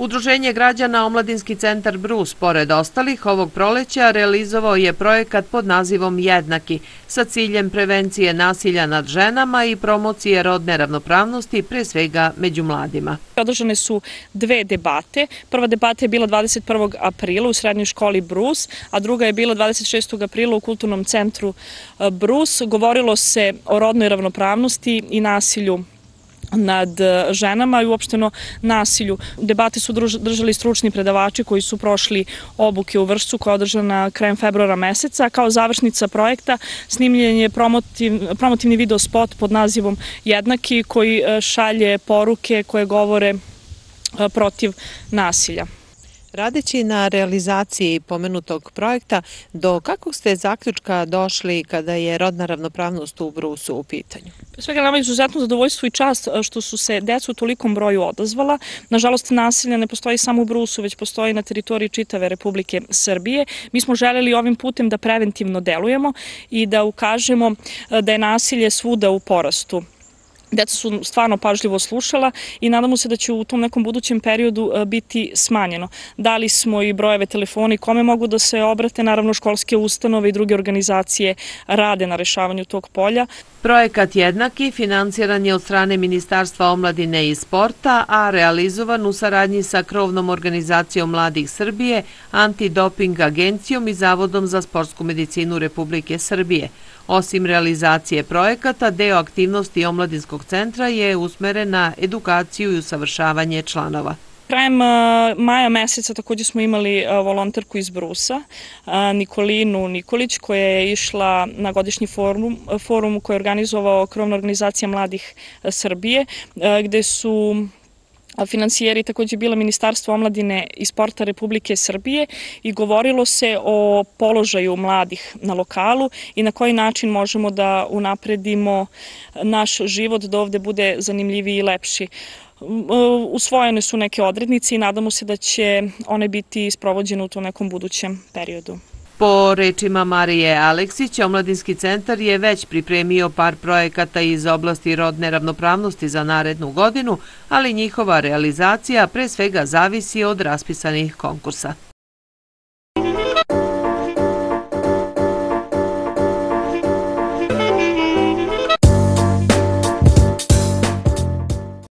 Udruženje građana Omladinski centar Brus, pored ostalih, ovog proleća realizovao je projekat pod nazivom Jednaki, sa ciljem prevencije nasilja nad ženama i promocije rodne ravnopravnosti, pre svega među mladima. Održane su dve debate. Prva debata je bila 21. aprila u srednjoj školi Brus, a druga je bila 26. aprila u kulturnom centru Brus. Govorilo se o rodnoj ravnopravnosti i nasilju nad ženama i uopšteno nasilju. Debate su držali stručni predavači koji su prošli obuke u Vršcu koja je održana krajem februara meseca. Kao završnica projekta snimljen je promotivni video spot pod nazivom Jednaki koji šalje poruke koje govore protiv nasilja. Radeći na realizaciji pomenutog projekta, do kakvog ste zaključka došli kada je rodna ravnopravnost u Brusu u pitanju? Pre svega nama je izuzetno zadovoljstvo i čast što su se deca u tolikom broju odazvala. Nažalost, nasilje ne postoji samo u Brusu, već postoji na teritoriji čitave Republike Srbije. Mi smo želeli ovim putem da preventivno delujemo i da ukažemo da je nasilje svuda u porastu. Deca su stvarno pažljivo slušala i nadamo se da će u tom nekom budućem periodu biti smanjeno. Dali smo i brojeve telefona i kome mogu da se obrate, naravno školske ustanove i druge organizacije rade na rešavanju tog polja. Projekat Jednaki finansiran je od strane Ministarstva omladine i sporta, a realizovan u saradnji sa krovnom organizacijom Mladih Srbije, Antidoping agencijom i Zavodom za sportsku medicinu Republike Srbije. Osim realizacije projekata, deo aktivnosti Omladinskog centra je usmeren na edukaciju i usavršavanje članova. Krajem maja meseca također smo imali volonterku iz Brusa, Nikolinu Nikolić, koja je išla na godišnji forum koji je organizovao krovna organizacija Mladih Srbije, gde su finansijeri također bila Ministarstvo omladine i sporta Republike Srbije i govorilo se o položaju mladih na lokalu i na koji način možemo da unapredimo naš život, da ovde bude zanimljiviji i lepši. Usvojene su neke odrednice i nadamo se da će one biti sprovođene u tom nekom budućem periodu. Po rečima Marije Aleksić, Omladinski centar je već pripremio par projekata iz oblasti rodne ravnopravnosti za narednu godinu, ali njihova realizacija pre svega zavisi od raspisanih konkursa.